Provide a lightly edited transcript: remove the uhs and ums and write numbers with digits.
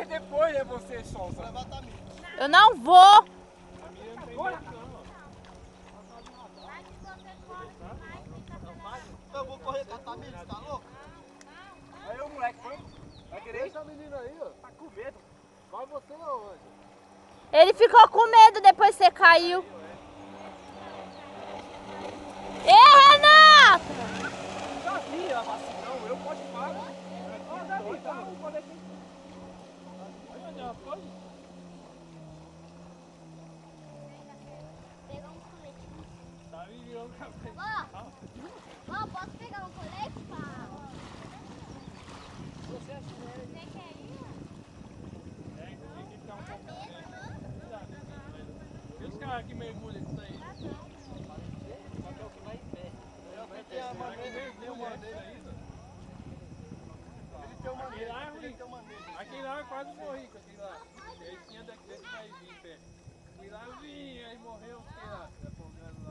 depois é você solta. Eu não vou. Eu vou correr catar milho, tá louco? Aí o moleque, vai querer? Deixa a menina aí, ó. Tá com medo. Vai você aonde? Ele ficou com medo depois que você caiu. Ei, Renato! Já vi a vacilão, eu posso pagar. Ó, Davi, tá um poder aqui. Olha onde ela foi. Pegar um colete. Davi virou o cabelo. Ó, posso pegar um colete, pá? Você é sério. Você quer ir? É, tem que ficar um pouco e os caras que mergulham nisso aí? Papel que vai em pé. Ele tem a maneira, ele tem uma maneira. Ele tem uma maneira. Aquele lá eu quase morri com aquele lá. Ele tinha desse daí em pé. Fui lá, eu vi, aí morreu, sei lá, afogando lá.